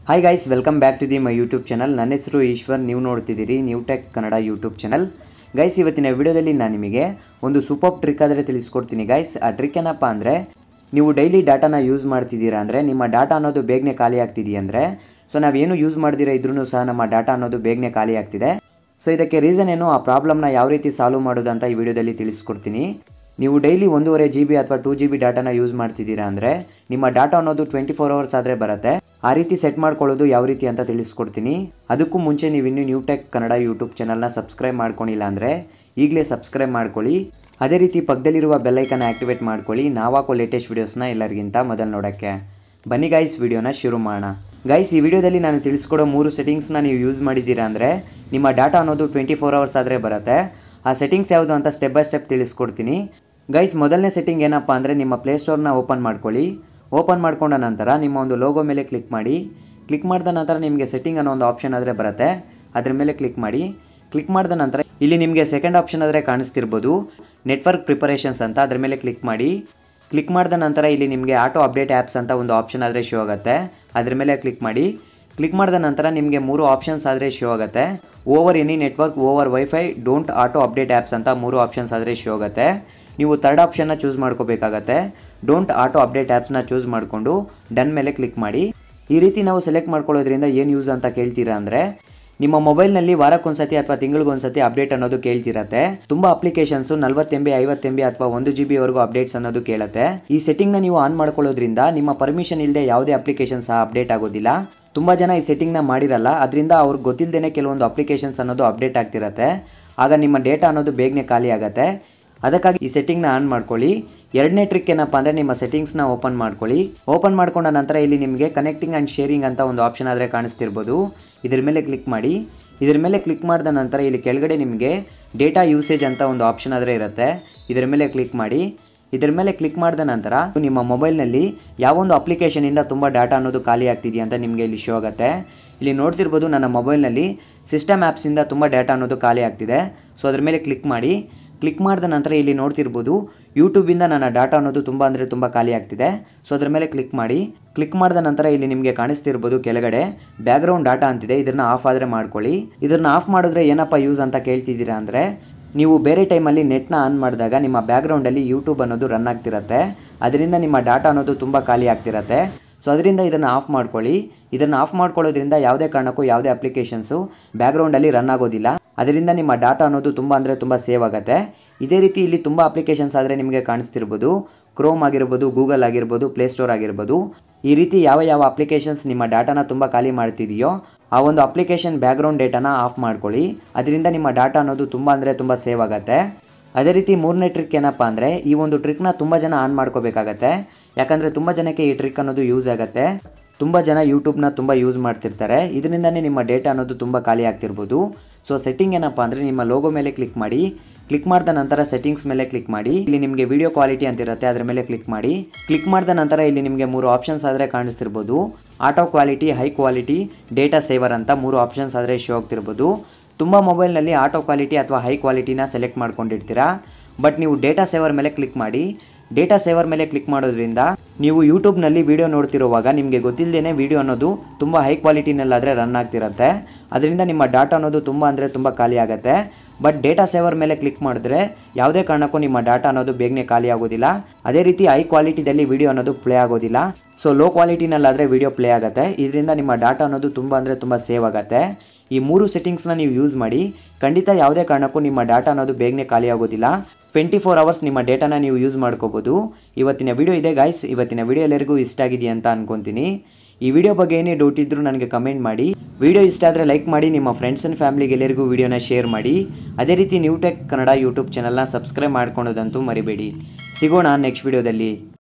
Hi guys, welcome back to my YouTube channel. ನನ್ನ ಹೆಸರು ಈಶ್ವರ್. ನೀವು ನೋಡ್ತಿದ್ದೀರಿ new tech Kannada YouTube channel. Guys, ಇವತ್ತಿನ ವಿಡಿಯೋದಲ್ಲಿ ನಾನು ನಿಮಗೆ ಒಂದು ಸೂಪರ್ ಟ್ರಿಕ್ ಆದರೆ ತಿಳಿಸ್ಕೊಡ್ತೀನಿ ಗೈಸ್. ಆ ಟ್ರಿಕ್ ಏನಪ್ಪ ಅಂದರೆ, ನೀವು ಡೈಲಿ ಡಾಟಾನ ಯೂಸ್ ಮಾಡ್ತಿದ್ದೀರಾ ಅಂದರೆ ನಿಮ್ಮ ಡಾಟಾ ಅನ್ನೋದು ಬೇಗನೆ ಖಾಲಿ ಆಗ್ತಿದೆಯಾ ಅಂದರೆ, ಸೊ ನಾವೇನು ಯೂಸ್ ಮಾಡ್ದಿರಾ ಇದ್ರೂ ಸಹ ನಮ್ಮ ಡಾಟಾ ಅನ್ನೋದು ಬೇಗನೆ ಖಾಲಿ ಆಗ್ತಿದೆ. ಸೊ ಇದಕ್ಕೆ ರೀಸನ್ ಏನು, ಆ ಪ್ರಾಬ್ಲಮ್ನ ಯಾವ ರೀತಿ ಸಾಲ್ವ್ ಮಾಡೋದು ಅಂತ ಈ ವಿಡಿಯೋದಲ್ಲಿ ತಿಳಿಸ್ಕೊಡ್ತೀನಿ. ನೀವು ಡೈಲಿ 1.5 GB ಅಥವಾ 2 GB ಡಾಟಾನ ಯೂಸ್ ಮಾಡ್ತಿದ್ದೀರಾ ಅಂದರೆ ನಿಮ್ಮ ಡಾಟಾ ಅನ್ನೋದು 24 hours ಆದರೆ ಬರುತ್ತೆ. ಆ ರೀತಿ ಸೆಟ್ ಮಾಡ್ಕೊಳ್ಳೋದು ಯಾವ ರೀತಿ ಅಂತ ತಿಳಿಸ್ಕೊಡ್ತೀನಿ. ಅದಕ್ಕೂ ಮುಂಚೆ ನೀವು ಇನ್ನೂ ನ್ಯೂ ಟೆಕ್ ಕನ್ನಡ ಯೂಟ್ಯೂಬ್ ಚಾನಲ್ನ ಸಬ್ಸ್ಕ್ರೈಬ್ ಮಾಡ್ಕೊಂಡಿಲ್ಲ ಅಂದರೆ ಈಗಲೇ ಸಬ್ಸ್ಕ್ರೈಬ್ ಮಾಡ್ಕೊಳ್ಳಿ. ಅದೇ ರೀತಿ ಪಕ್ಕದಲ್ಲಿರುವ ಬೆಲ್ಲೈಕನ್ನ ಆಕ್ಟಿವೇಟ್ ಮಾಡ್ಕೊಳ್ಳಿ, ನಾವು ಹಾಕೋ ಲೇಟೆಸ್ಟ್ ವೀಡಿಯೋಸ್ನ ಎಲ್ಲರಿಗಿಂತ ಮೊದಲು ನೋಡೋಕ್ಕೆ. ಬನ್ನಿ ಗೈಸ್, ವಿಡಿಯೋನ ಶುರು ಮಾಡೋಣ. ಗೈಸ್, ಈ ವಿಡಿಯೋದಲ್ಲಿ ನಾನು ತಿಳಿಸ್ಕೊಡೋ 3 ಸೆಟ್ಟಿಂಗ್ಸ್ನ ನೀವು ಯೂಸ್ ಮಾಡಿದ್ದೀರಾ ಅಂದರೆ ನಿಮ್ಮ ಡಾಟಾ ಅನ್ನೋದು 24 hours ಆದರೆ ಬರುತ್ತೆ. ಆ ಸೆಟ್ಟಿಂಗ್ಸ್ ಯಾವುದು ಅಂತ ಸ್ಟೆಪ್ ಬೈ ಸ್ಟೆಪ್ ತಿಳಿಸ್ಕೊಡ್ತೀನಿ. ಗೈಸ್, ಮೊದಲನೇ ಸೆಟ್ಟಿಂಗ್ ಏನಪ್ಪ ಅಂದರೆ, ನಿಮ್ಮ ಪ್ಲೇಸ್ಟೋರ್ನ ಓಪನ್ ಮಾಡ್ಕೊಳ್ಳಿ. ಓಪನ್ ಮಾಡ್ಕೊಂಡ ನಂತರ ನಿಮ್ಮ ಒಂದು ಲೋಗೋ ಮೇಲೆ ಕ್ಲಿಕ್ ಮಾಡಿ. ಕ್ಲಿಕ್ ಮಾಡಿದ ನಂತರ ನಿಮಗೆ ಸೆಟ್ಟಿಂಗ್ ಅನ್ನೋ ಒಂದು ಆಪ್ಷನ್ ಆದರೆ ಬರುತ್ತೆ, ಅದ್ರ ಮೇಲೆ ಕ್ಲಿಕ್ ಮಾಡಿ. ಕ್ಲಿಕ್ ಮಾಡಿದ ನಂತರ ಇಲ್ಲಿ ನಿಮಗೆ ಸೆಕೆಂಡ್ ಆಪ್ಷನ್ ಆದರೆ ಕಾಣಿಸ್ತಿರ್ಬೋದು, ನೆಟ್ವರ್ಕ್ ಪ್ರಿಪರೇಷನ್ಸ್ ಅಂತ, ಅದ್ರ ಮೇಲೆ ಕ್ಲಿಕ್ ಮಾಡಿ. ಕ್ಲಿಕ್ ಮಾಡಿದ ನಂತರ ಇಲ್ಲಿ ನಿಮಗೆ ಆಟೋ ಅಪ್ಡೇಟ್ ಆ್ಯಪ್ಸ್ ಅಂತ ಒಂದು ಆಪ್ಷನ್ ಆದರೆ ಶೋ ಆಗುತ್ತೆ, ಅದ್ರ ಮೇಲೆ ಕ್ಲಿಕ್ ಮಾಡಿ. ಕ್ಲಿಕ್ ಮಾಡಿದ ನಂತರ ನಿಮಗೆ 3 ಆಪ್ಷನ್ಸ್ ಆದರೆ ಶೋ ಆಗುತ್ತೆ. Over any network, over wifi, don't auto update apps ಅಂತ 3 ಆಪ್ಷನ್ಸ್ ಆದರೆ ಶೋ ಆಗುತ್ತೆ. ನೀವು ಥರ್ಡ್ ಆಪ್ಷನ್ನ ಚೂಸ್ ಮಾಡ್ಕೋಬೇಕಾಗತ್ತೆ. ಡೋಂಟ್ ಆಟೋ ಅಪ್ಡೇಟ್ ಆ್ಯಪ್ಸ್ನ ಚೂಸ್ ಮಾಡಿಕೊಂಡು ಡನ್ ಮೇಲೆ ಕ್ಲಿಕ್ ಮಾಡಿ. ಈ ರೀತಿ ನಾವು ಸೆಲೆಕ್ಟ್ ಮಾಡ್ಕೊಳ್ಳೋದ್ರಿಂದ ಏನು ಯೂಸ್ ಅಂತ ಕೇಳ್ತೀರಾ ಅಂದರೆ, ನಿಮ್ಮ ಮೊಬೈಲ್ನಲ್ಲಿ ವಾರಕ್ಕೊಂದ್ಸತಿ ಅಥವಾ ತಿಂಗಳಿಗೊಂದ್ಸತಿ ಅಪ್ಡೇಟ್ ಅನ್ನೋದು ಕೇಳ್ತಿರತ್ತೆ. ತುಂಬ ಅಪ್ಲಿಕೇಶನ್ಸು 40 MB 50 MB ಅಥವಾ 1 GB ವರೆಗೂ ಅಪ್ಡೇಟ್ಸ್ ಅನ್ನೋದು ಕೇಳುತ್ತೆ. ಈ ಸೆಟ್ಟಿಂಗ್ನ ನೀವು ಆನ್ ಮಾಡ್ಕೊಳ್ಳೋದ್ರಿಂದ ನಿಮ್ಮ ಪರ್ಮಿಷನ್ ಇಲ್ಲದೆ ಯಾವುದೇ ಅಪ್ಲಿಕೇಶನ್ ಸಹ ಅಪ್ಡೇಟ್ ಆಗೋದಿಲ್ಲ. ತುಂಬ ಜನ ಈ ಸೆಟ್ಟಿಂಗ್ನ ಮಾಡಿರಲ್ಲ, ಅದರಿಂದ ಅವ್ರಿಗೆ ಗೊತ್ತಿಲ್ಲದೇ ಕೆಲವೊಂದು ಅಪ್ಲಿಕೇಶನ್ಸ್ ಅನ್ನೋದು ಅಪ್ಡೇಟ್ ಆಗ್ತಿರತ್ತೆ. ಆಗ ನಿಮ್ಮ ಡೇಟಾ ಅನ್ನೋದು ಬೇಗನೆ ಖಾಲಿ ಆಗುತ್ತೆ. ಅದಕ್ಕಾಗಿ ಈ ಸೆಟ್ಟಿಂಗ್ನ ಆನ್ ಮಾಡ್ಕೊಳ್ಳಿ. ಎರಡನೇ ಟ್ರಿಕ್ ಏನಪ್ಪ ಅಂದರೆ, ನಿಮ್ಮ ಸೆಟ್ಟಿಂಗ್ಸ್ನ ಓಪನ್ ಮಾಡ್ಕೊಳ್ಳಿ. ಓಪನ್ ಮಾಡ್ಕೊಂಡ ನಂತರ ಇಲ್ಲಿ ನಿಮಗೆ ಕನೆಕ್ಟಿಂಗ್ ಆ್ಯಂಡ್ ಶೇರಿಂಗ್ ಅಂತ ಒಂದು ಆಪ್ಷನ್ ಆದರೆ ಕಾಣಿಸ್ತಿರ್ಬೋದು, ಇದ್ರ ಮೇಲೆ ಕ್ಲಿಕ್ ಮಾಡಿ. ಇದ್ರ ಮೇಲೆ ಕ್ಲಿಕ್ ಮಾಡಿದ ನಂತರ ಇಲ್ಲಿ ಕೆಳಗಡೆ ನಿಮಗೆ ಡೇಟಾ ಯೂಸೇಜ್ ಅಂತ ಒಂದು ಆಪ್ಷನ್ ಆದರೆ ಇರುತ್ತೆ, ಇದರ ಮೇಲೆ ಕ್ಲಿಕ್ ಮಾಡಿ. ಇದರ ಮೇಲೆ ಕ್ಲಿಕ್ ಮಾಡಿದ ನಂತರ ನಿಮ್ಮ ಮೊಬೈಲ್ನಲ್ಲಿ ಯಾವೊಂದು ಅಪ್ಲಿಕೇಶನಿಂದ ತುಂಬ ಡಾಟಾ ಅನ್ನೋದು ಖಾಲಿ ಆಗ್ತಿದೆಯಾ ಅಂತ ನಿಮಗೆ ಇಲ್ಲಿ ಶೋ ಆಗುತ್ತೆ. ಇಲ್ಲಿ ನೋಡ್ತಿರ್ಬೋದು, ನನ್ನ ಮೊಬೈಲ್ನಲ್ಲಿ ಸಿಸ್ಟಮ್ ಆ್ಯಪ್ಸಿಂದ ತುಂಬ ಡಾಟಾ ಅನ್ನೋದು ಖಾಲಿ ಆಗ್ತಿದೆ. ಸೊ ಅದ್ರ ಮೇಲೆ ಕ್ಲಿಕ್ ಮಾಡಿ. ಕ್ಲಿಕ್ ಮಾಡಿದ ನಂತರ ಇಲ್ಲಿ ನೋಡ್ತಿರ್ಬೋದು, ಯೂಟ್ಯೂಬಿಂದ ನನ್ನ ಡಾಟಾ ಅನ್ನೋದು ತುಂಬ ಖಾಲಿ ಆಗ್ತಿದೆ. ಸೊ ಅದ್ರ ಮೇಲೆ ಕ್ಲಿಕ್ ಮಾಡಿ. ಕ್ಲಿಕ್ ಮಾಡಿದ ನಂತರ ಇಲ್ಲಿ ನಿಮಗೆ ಕಾಣಿಸ್ತಿರ್ಬೋದು ಕೆಳಗಡೆ ಬ್ಯಾಕ್ಗ್ರೌಂಡ್ ಡಾಟಾ ಅಂತಿದೆ, ಇದನ್ನು ಆಫ್ ಆದರೆ ಮಾಡ್ಕೊಳ್ಳಿ. ಇದನ್ನು ಆಫ್ ಮಾಡಿದ್ರೆ ಏನಪ್ಪ ಯೂಸ್ ಅಂತ ಕೇಳ್ತಿದ್ದೀರಾ ಅಂದರೆ, ನೀವು ಬೇರೆ ಟೈಮಲ್ಲಿ ನೆಟ್ನ ಆನ್ ಮಾಡಿದಾಗ ನಿಮ್ಮ ಬ್ಯಾಕ್ಗ್ರೌಂಡಲ್ಲಿ ಯೂಟ್ಯೂಬ್ ಅನ್ನೋದು ರನ್ ಆಗ್ತಿರತ್ತೆ, ಅದರಿಂದ ನಿಮ್ಮ ಡಾಟಾ ಅನ್ನೋದು ತುಂಬ ಖಾಲಿ ಆಗ್ತಿರತ್ತೆ. ಸೊ ಅದರಿಂದ ಇದನ್ನು ಆಫ್ ಮಾಡ್ಕೊಳ್ಳಿ. ಇದನ್ನು ಆಫ್ ಮಾಡ್ಕೊಳ್ಳೋದ್ರಿಂದ ಯಾವುದೇ ಕಾರಣಕ್ಕೂ ಯಾವುದೇ ಅಪ್ಲಿಕೇಶನ್ಸು ಬ್ಯಾಕ್ಗ್ರೌಂಡಲ್ಲಿ ರನ್ ಆಗೋದಿಲ್ಲ, ಅದರಿಂದ ನಿಮ್ಮ ಡಾಟಾ ಅನ್ನೋದು ತುಂಬ ಸೇವ್ ಆಗುತ್ತೆ. ಇದೇ ರೀತಿ ಇಲ್ಲಿ ತುಂಬ ಅಪ್ಲಿಕೇಶನ್ಸ್ ಆದರೆ ನಿಮಗೆ ಕಾಣಿಸ್ತಿರ್ಬೋದು, ಕ್ರೋಮ್ ಆಗಿರ್ಬೋದು, ಗೂಗಲ್ ಆಗಿರ್ಬೋದು, ಪ್ಲೇಸ್ಟೋರ್ ಆಗಿರ್ಬೋದು. ಈ ರೀತಿ ಯಾವ ಅಪ್ಲಿಕೇಶನ್ಸ್ ನಿಮ್ಮ ಡಾಟಾನ ತುಂಬ ಖಾಲಿ ಮಾಡ್ತಿದೆಯೋ ಆ ಒಂದು ಅಪ್ಲಿಕೇಶನ್ ಬ್ಯಾಕ್ಗ್ರೌಂಡ್ ಡೇಟಾನ ಆಫ್ ಮಾಡ್ಕೊಳ್ಳಿ, ಅದರಿಂದ ನಿಮ್ಮ ಡಾಟಾ ಅನ್ನೋದು ತುಂಬ ಸೇವ್ ಆಗುತ್ತೆ. ಅದೇ ರೀತಿ ಮೂರನೇ ಟ್ರಿಕ್ ಏನಪ್ಪ ಅಂದರೆ, ಈ ಒಂದು ಟ್ರಿಕ್ನ ತುಂಬ ಜನ ಆನ್ ಮಾಡ್ಕೋಬೇಕಾಗತ್ತೆ. ಯಾಕಂದರೆ ತುಂಬ ಜನಕ್ಕೆ ಈ ಟ್ರಿಕ್ ಅನ್ನೋದು ಯೂಸ್ ಆಗುತ್ತೆ. ತುಂಬ ಜನ ಯೂಟ್ಯೂಬ್ನ ತುಂಬ ಯೂಸ್ ಮಾಡ್ತಿರ್ತಾರೆ, ಇದರಿಂದನೇ ನಿಮ್ಮ ಡೇಟಾ ಅನ್ನೋದು ತುಂಬ ಖಾಲಿ ಆಗ್ತಿರ್ಬೋದು. ಸೊ ಸೆಟ್ಟಿಂಗ್ ಏನಪ್ಪ ಅಂದರೆ, ನಿಮ್ಮ ಲೋಗೋ ಮೇಲೆ ಕ್ಲಿಕ್ ಮಾಡಿ. ಕ್ಲಿಕ್ ಮಾಡಿದ ನಂತರ ಸೆಟ್ಟಿಂಗ್ಸ್ ಮೇಲೆ ಕ್ಲಿಕ್ ಮಾಡಿ. ಇಲ್ಲಿ ನಿಮಗೆ ವಿಡಿಯೋ ಕ್ವಾಲಿಟಿ ಅಂತಿರುತ್ತೆ, ಅದರ ಮೇಲೆ ಕ್ಲಿಕ್ ಮಾಡಿ. ಕ್ಲಿಕ್ ಮಾಡಿದ ನಂತರ ಇಲ್ಲಿ ನಿಮಗೆ 3 ಆಪ್ಷನ್ಸ್ ಆದರೆ ಕಾಣಿಸ್ತಿರ್ಬೋದು, auto quality, high quality, data saver ಅಂತ 3 ಆಪ್ಷನ್ಸ್ ಆದರೆ ಶೋ ಆಗ್ತಿರ್ಬೋದು. ತುಂಬ ಮೊಬೈಲ್ನಲ್ಲಿ ಆಟೋ ಕ್ವಾಲಿಟಿ ಅಥವಾ ಹೈ ಕ್ವಾಲಿಟಿನ ಸೆಲೆಕ್ಟ್ ಮಾಡ್ಕೊಂಡಿರ್ತೀರಾ, ಬಟ್ ನೀವು ಡೇಟಾ ಸೇವರ್ ಮೇಲೆ ಕ್ಲಿಕ್ ಮಾಡಿ. ಡೇಟಾ ಸೇವರ್ ಮೇಲೆ ಕ್ಲಿಕ್ ಮಾಡೋದ್ರಿಂದ ನೀವು ಯೂಟ್ಯೂಬ್ನಲ್ಲಿ ವೀಡಿಯೋ ನೋಡ್ತಿರುವಾಗ ನಿಮಗೆ ಗೊತ್ತಿಲ್ಲದೇ ವೀಡಿಯೋ ಅನ್ನೋದು ತುಂಬ ಹೈ ಕ್ವಾಲಿಟಿನಲ್ಲಾದರೆ ರನ್ ಆಗ್ತಿರುತ್ತೆ, ಅದರಿಂದ ನಿಮ್ಮ ಡಾಟಾ ಅನ್ನೋದು ತುಂಬ ಖಾಲಿ ಆಗುತ್ತೆ. ಬಟ್ ಡೇಟಾ ಸೇವರ್ ಮೇಲೆ ಕ್ಲಿಕ್ ಮಾಡಿದ್ರೆ ಯಾವುದೇ ಕಾರಣಕ್ಕೂ ನಿಮ್ಮ ಡಾಟಾ ಅನ್ನೋದು ಬೇಗನೆ ಖಾಲಿ ಆಗೋದಿಲ್ಲ. ಅದೇ ರೀತಿ ಹೈ ಕ್ವಾಲಿಟಿದಲ್ಲಿ ವೀಡಿಯೋ ಅನ್ನೋದು ಪ್ಲೇ ಆಗೋದಿಲ್ಲ. ಸೊ ಲೋ ಕ್ವಾಲಿಟಿನಲ್ಲಾದರೆ ವೀಡಿಯೋ ಪ್ಲೇ ಆಗುತ್ತೆ, ಇದರಿಂದ ನಿಮ್ಮ ಡಾಟಾ ಅನ್ನೋದು ತುಂಬ ಸೇವ್ ಆಗುತ್ತೆ. ಈ 3 ಸೆಟ್ಟಿಂಗ್ಸ್ನ ನೀವು ಯೂಸ್ ಮಾಡಿ, ಖಂಡಿತ ಯಾವುದೇ ಕಾರಣಕ್ಕೂ ನಿಮ್ಮ ಡಾಟಾ ಅನ್ನೋದು ಬೇಗನೆ ಖಾಲಿ ಆಗೋದಿಲ್ಲ. 24 hours ನಿಮ್ಮ ಡೇಟಾನ ನೀವು ಯೂಸ್ ಮಾಡ್ಕೋಬೋದು. ಇವತ್ತಿನ ವಿಡಿಯೋ ಇದೆ ಗೈಸ್. ಇವತ್ತಿನ ವಿಡಿಯೋ ಎಲ್ಲರಿಗೂ ಇಷ್ಟ ಆಗಿದೆಯಾ ಅಂತ ಅನ್ಕೊತೀನಿ. ಈ ವಿಡಿಯೋ ಬಗ್ಗೆ ಏನೇ ಡೌಟ್ ಇದ್ದರೂ ನನಗೆ ಕಮೆಂಟ್ ಮಾಡಿ. ವಿಡಿಯೋ ಇಷ್ಟ ಆದರೆ ಲೈಕ್ ಮಾಡಿ, ನಿಮ್ಮ ಫ್ರೆಂಡ್ಸ್ ಆ್ಯಂಡ್ ಫ್ಯಾಮಿಲಿಗೆ ಎಲ್ಲರಿಗೂ ವಿಡಿಯೋನ ಶೇರ್ ಮಾಡಿ. ಅದೇ ರೀತಿ ನ್ಯೂ ಟೆಕ್ ಕನ್ನಡ ಯೂಟ್ಯೂಬ್ ಚಾನಲ್ನ ಸಬ್ಸ್ಕ್ರೈಬ್ ಮಾಡ್ಕೊಳೋದಂತೂ ಮರಿಬೇಡಿ. ಸಿಗೋಣ ನೆಕ್ಸ್ಟ್ ವಿಡಿಯೋದಲ್ಲಿ.